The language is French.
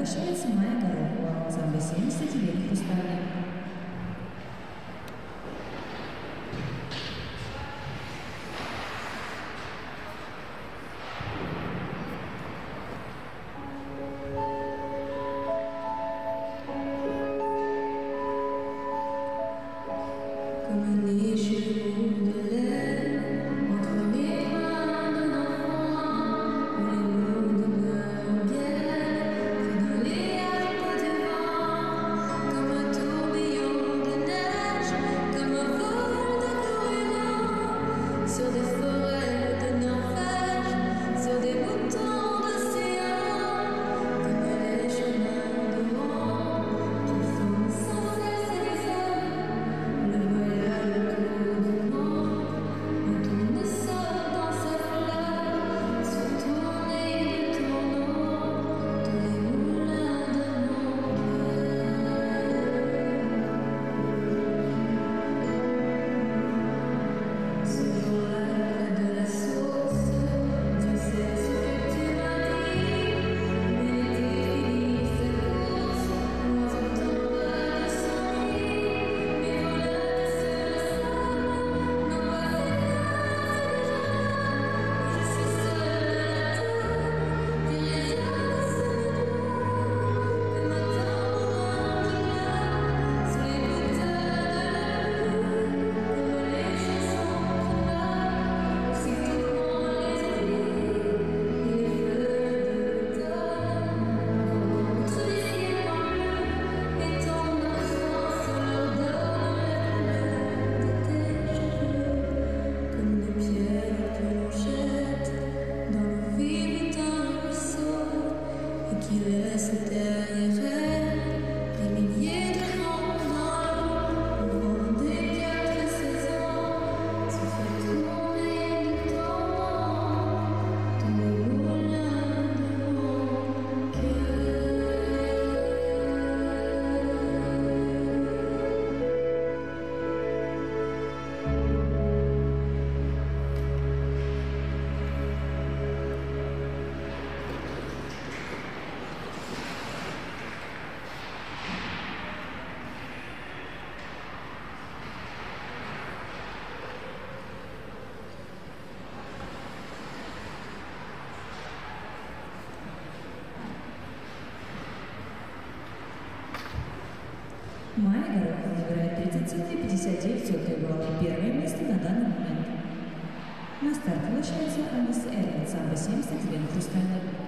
вращается Майя Горохова, ансамбль 70 лет хрусталя. Comme les chevaux de l'air entre les mains d'un enfant, où les mots demeurent en guerre, fait dans les harpes du vent, comme un tourbillon de neige, comme un vol de courant, sur des forêts de Norvège, sur des moutons d'océan, comme les chemins de vent qui font sans cesse les hommes. Le voyage autour du monde, on tourne seul dans sa flamme, se tourner et tournant tous les moulins de mon cœur. Ce jour-là, près de la source, tu sais ce que tu m'as dit, mais l'été finit sa course, l'oiseau tombe de son nid, mais voilà que c'est le sable, non pas efface déjà, je suis seule à la table, des raisins sur mes doigts, comme un tambourin qui claque sous les bouteilles de la lune, comme les chansons qui parlent, aussitôt qu'on les oublie, et les fleurs d'automne rencontrent des ciels en bleu, et tombent dans sur leur donne la couleur de tes cheveux, comme des pierres que l'on jette dans le vide d'un ruisseau, et qui laissent derrière elles des milliers de mondes dans l'eau. Le vent des 4 saisons se fait tourner du temps dans les moulins de mon cœur. Майя Горохова набирает 30,59 балла, первое место на данный момент. На старт возвращается Анис Эр, ансамбль 70 лет хрусталя.